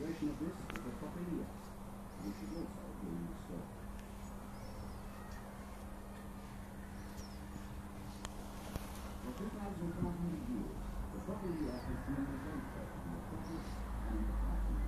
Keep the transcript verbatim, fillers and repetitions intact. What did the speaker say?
version of this is a copy, yes, which is also being installed. For two thousand five hundred years, the property offers members of the